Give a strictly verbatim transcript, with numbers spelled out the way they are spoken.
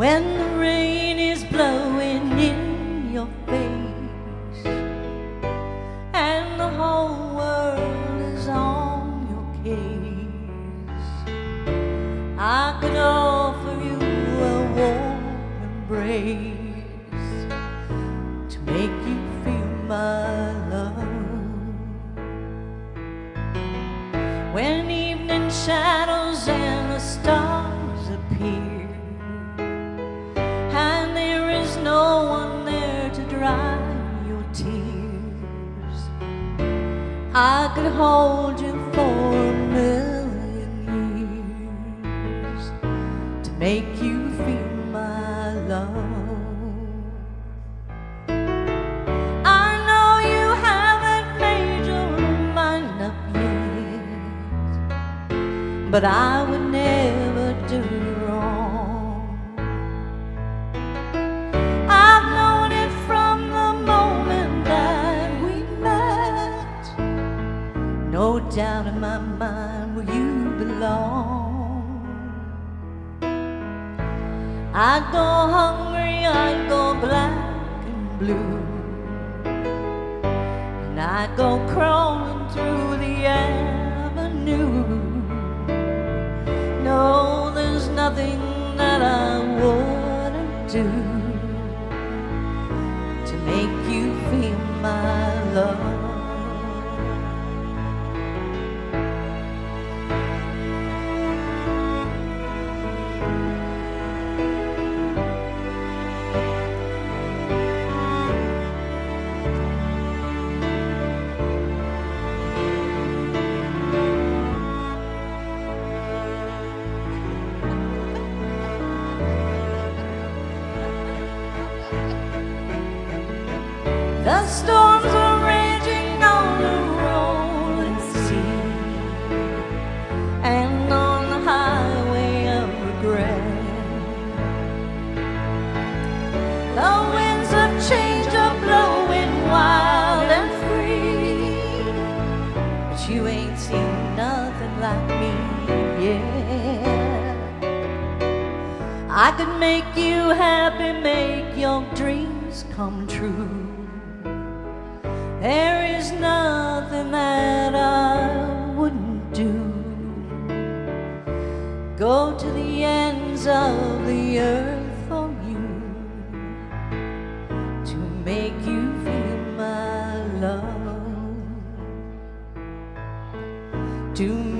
when the rain is blowing in your face and the whole world is on your case. I could offer you a warm embrace to make you feel my love. When evening shadows and the stars appear and there is no one there to dry your tears, I could hold you for a million years to make you feel my love. I know you haven't made your mind up yet, but I would never do wrong. I've known it from the moment that we met. No doubt in my mind where you belong. I'd go hungry, I'd go black and blue, and I'd go crawling through the avenue. No, there's nothing that I wouldn't do to make you feel my love. The storms are raging on the rolling sea and on the highway of regret. The winds of change are blowing wild and free, but you ain't seen nothing like me yet. I could make you happy, make your dreams come true. There is nothing that I wouldn't do. Go to the ends of the earth for you to make you feel my love. To